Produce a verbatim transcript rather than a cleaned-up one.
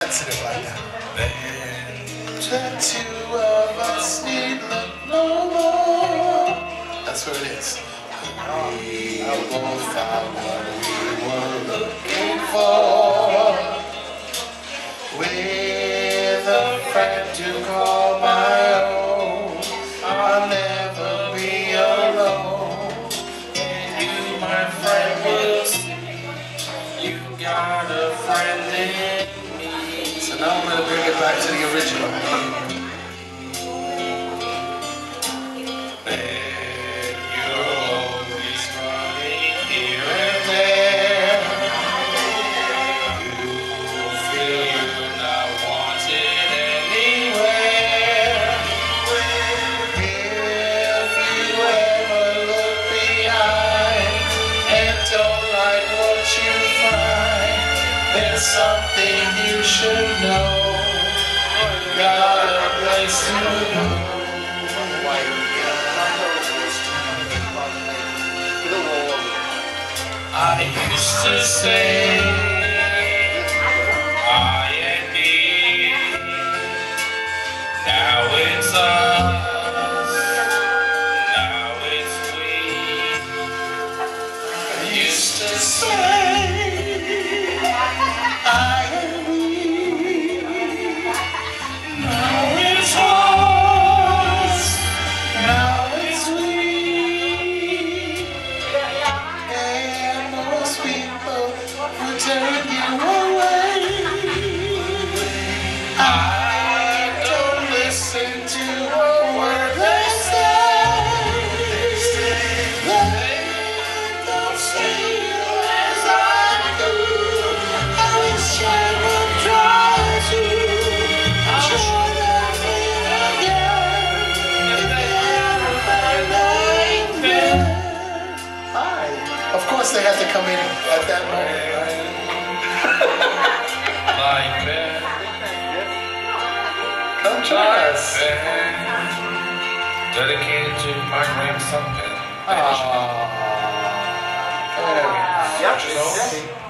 sensitive like that. The two of us need look no more. That's what it is. We both found what we were looking for. With a friend to call my own, I'll never be alone. And you, my friend, will see you got a friend in me. So now I'm going to bring it back to the original. Then you're always running here and there. You feel you're not wanted anywhere. If you ever look behind and don't like what you find, there's something you should know. You got a place to go. I used to say I and me. Now it's us. Now it's we. I used to say I and we. Now it's us. Now it's we. And most people will turn you away. I don't listen to a word they say. They don't see you as I do. I wish I would try to show them again. If they ever find like that. Hi. Of course they had to come in at that moment, right? Like that. Come join us. Dedicated to my grandson. Aww. Very nice. Yep.